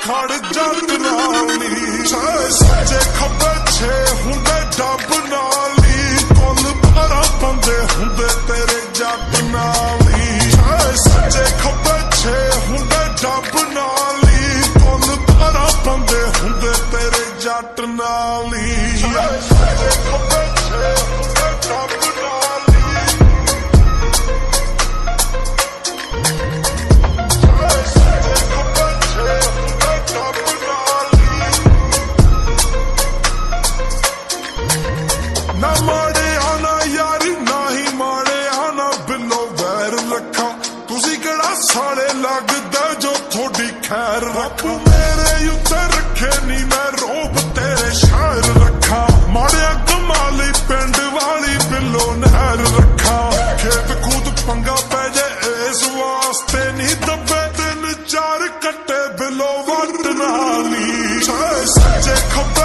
खड़ जट नाली सच्चे खब्बे छे हुंदे डब नाली कुल 12 बंदे हुंदे तेरे जट नाली सच्चे खब्बे छे हुंदे डब नाली कुल 12 बंदे हुंदे तेरे जट नाली सच्चे खब्बे छे हुंदे डब ना माड़े आना यारी ना ही माड़े आना बिलो वैर रखा तुसी केड़ा साड़े लगदा जो थोड़ी खैर रख मेरे उत्ते रखे नी मैं रोब तेरे शायर रखा माड़े कमाली पिंड वाली बिलो नहर रखा खेत कूद पंगा पै जाए इस वास्ते नी दबे 3-4 कट्टे बिलो वट नाली सच्चे खब्बे